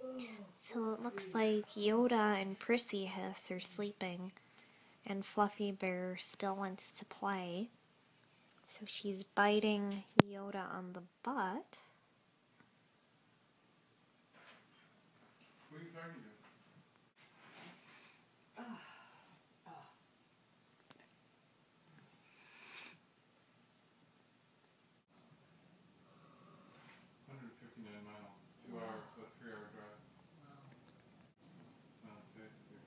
So it looks like Yoda and Prissy-Hiss are sleeping, and Fluffy Bear still wants to play. So she's biting Yoda on the butt. What are you trying to do? miles, 2 hours, but 3-hour drive. Wow. Smell the face, dude.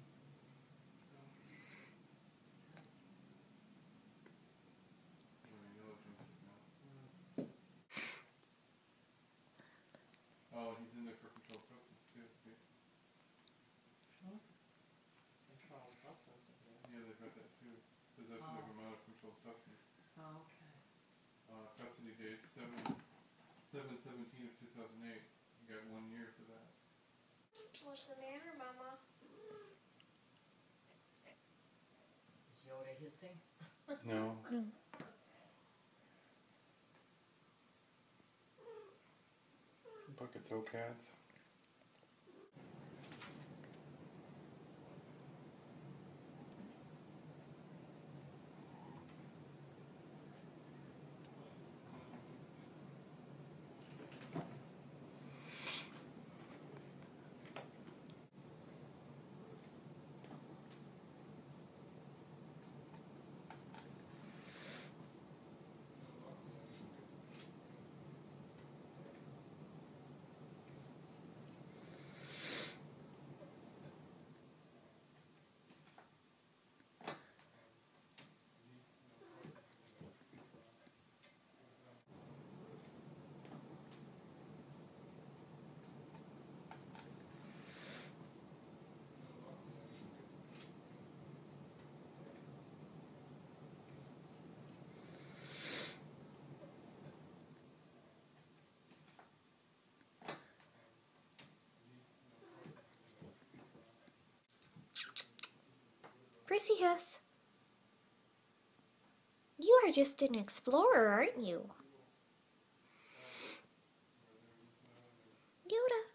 Yellow jumpsuit now. Oh, he's in there for controlled substance too, see? Controlled substance in here. Yeah, they've got that too. Possession of amount of controlled substance. Oh, okay. Custody date 7/17 of 2008. You got 1 year for that. What's the matter, Mama? Is Yoda hissing? No. No. Buckets O-Cats. Prissy-Hiss, you are just an explorer, aren't you? Yoda.